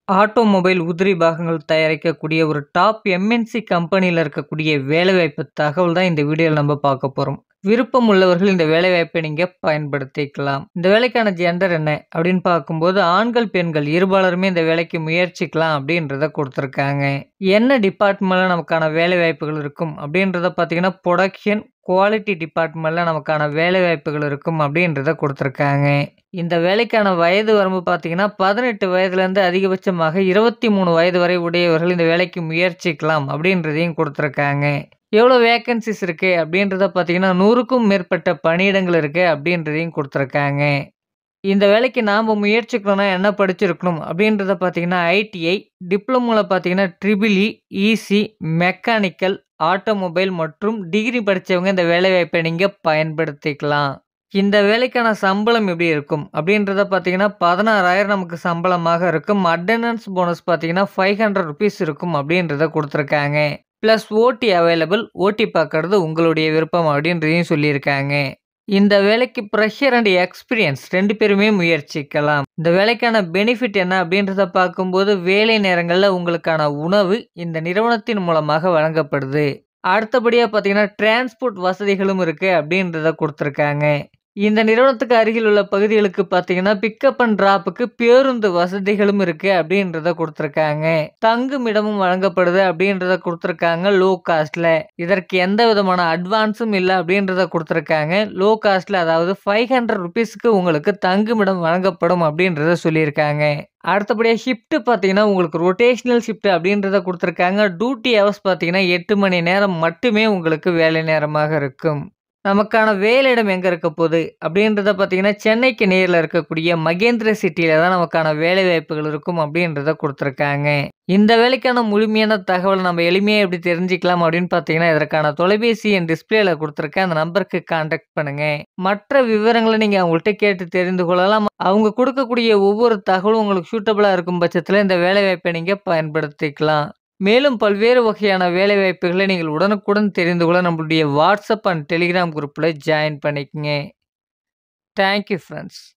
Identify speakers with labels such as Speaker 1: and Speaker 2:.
Speaker 1: Automobile உதிரி பாகங்கள் தயாரிக்கக்கூடிய ஒரு டாப் எம்என்சி கம்பெனியில இருக்கக்கூடிய வேலைவாய்ப்பு தகவல் தான் இந்த வீடியோல நம்ம பார்க்க போறோம். விருப்பம் உள்ளவர்கள் இந்த வேலைவாய்ப்பை நீங்க பயன்படுத்திக்கலாம். இந்த வேலைக்கான ஜெண்டர் என்ன அப்படின்னு பார்க்கும்போது ஆண்கள், பெண்கள் இருபாலருமே இந்த வேலைக்கு முயற்சிக்கலாம் அப்படின்றத குடுத்துருக்காங்க. என்ன டிபார்ட்மெண்ட்ல நமக்கான வேலைவாய்ப்புகள் இருக்கும் அப்படின்றத பார்த்தீங்கன்னா, புரொடக்ஷன், குவாலிட்டி டிபார்ட்மெண்ட்ல நமக்கான வேலைவாய்ப்புகள் இருக்கும் அப்படின்றத குடுத்துருக்காங்க. இந்த வேலைக்கான வயது வரம்பு பார்த்தீங்கன்னா, 18 வயதிலிருந்து அதிகபட்சமாக 23 வயது வரை உடையவர்கள் இந்த வேலைக்கு முயற்சிக்கலாம் அப்படின்றதையும் குடுத்துருக்காங்க. எவ்வளோ வேக்கன்ஸிஸ் இருக்கு அப்படின்றத பார்த்தீங்கன்னா, 100க்கும் மேற்பட்ட பணியிடங்கள் இருக்கு அப்படின்றதையும் குடுத்துருக்காங்க. இந்த வேலைக்கு நாம முயற்சிக்கணும்னா என்ன படிச்சிருக்கணும் அப்படின்றத பார்த்தீங்கன்னா, ஐடிஐ, டிப்ளமோல பார்த்தீங்கன்னா triple E, EC, mechanical, automobile மற்றும் டிகிரி படிச்சவங்க இந்த வேலைவாய்ப்பை நீங்க பயன்படுத்திக்கலாம். இந்த வேலைக்கான சம்பளம் எப்படி இருக்கும் அப்படின்றத பார்த்தீங்கன்னா, 16,000 நமக்கு சம்பளமாக இருக்கும். அட்டெண்டன்ஸ் போனஸ் பார்த்தீங்கன்னா, ₹500 இருக்கும் அப்படின்றத குடுத்துருக்காங்க. பிளஸ் ஓடி அவைலபிள். ஓடி பார்க்கறது உங்களுடைய விருப்பம் அப்படின்றதையும் சொல்லியிருக்காங்க. இந்த வேலைக்கு ஃப்ரெஷர் அண்ட் எக்ஸ்பீரியன்ஸ் 2 பேருமே முயற்சிக்கலாம். இந்த வேலைக்கான பெனிஃபிட் என்ன அப்படின்றத பார்க்கும்போது, வேலை நேரங்கள்ல உங்களுக்கான உணவு இந்த நிறுவனத்தின் மூலமாக வழங்கப்படுது. அடுத்தபடியா பார்த்தீங்கன்னா, டிரான்ஸ்போர்ட் வசதிகளும் இருக்கு அப்படின்றத குடுத்துருக்காங்க. இந்த நிறுவனத்துக்கு அருகில் உள்ள பகுதிகளுக்கு பார்த்தீங்கன்னா, பிக்கப் அண்ட் டிராப்புக்கு பேருந்து வசதிகளும் இருக்கு அப்படின்றத குடுத்துருக்காங்க. தங்குமிடமும் வழங்கப்படுது அப்படின்றத குடுத்துருக்காங்க லோ காஸ்ட்ல. இதற்கு எந்த விதமான அட்வான்ஸும் இல்ல அப்படின்றத குடுத்துருக்காங்க. லோ காஸ்ட்ல அதாவது ₹500க்கு உங்களுக்கு தங்குமிடம் வழங்கப்படும் அப்படின்றத சொல்லியிருக்காங்க. அடுத்தபடியா ஷிஃப்ட் பார்த்தீங்கன்னா, உங்களுக்கு ரொட்டேஷனல் ஷிஃப்ட் அப்படின்றத குடுத்துருக்காங்க. டியூட்டி ஹவர்ஸ் பார்த்தீங்கன்னா, 8 மணி நேரம் மட்டுமே உங்களுக்கு வேலை நேரமாக இருக்கும். நமக்கான வேலையிடம் எங்க இருக்க போகுது அப்படின்றத பார்த்தீங்கன்னா, சென்னைக்கு நேர்ல இருக்கக்கூடிய மகேந்திர சிட்டில தான் நமக்கான வேலைவாய்ப்புகள் இருக்கும் அப்படின்றத குடுத்துருக்காங்க. இந்த வேலைக்கான முழுமையான தகவல் நம்ம எளிமையா எப்படி தெரிஞ்சுக்கலாம் அப்படின்னு பார்த்தீங்கன்னா, இதற்கான தொலைபேசி எண் டிஸ்ப்ளேல குடுத்துருக்கேன். அந்த நம்பருக்கு கான்டாக்ட் பண்ணுங்க. மற்ற விவரங்கள நீங்க அவங்கள்ட்ட கேட்டு தெரிந்து கொள்ளலாம். அவங்க குடுக்கக்கூடிய ஒவ்வொரு தகவலும் உங்களுக்கு சூட்டபிளா இருக்கும் பட்சத்தில இந்த வேலைவாய்ப்பை நீங்க பயன்படுத்திக்கலாம். மேலும் பல்வேறு வகையான வேலைவாய்ப்புகளை நீங்கள் உடனுக்குடன் தெரிந்து கொள்ள நம்மளுடைய வாட்ஸ்அப் அண்ட் டெலிகிராம் குரூப்ல ஜாயின் பண்ணிக்கங்க. Thank you friends.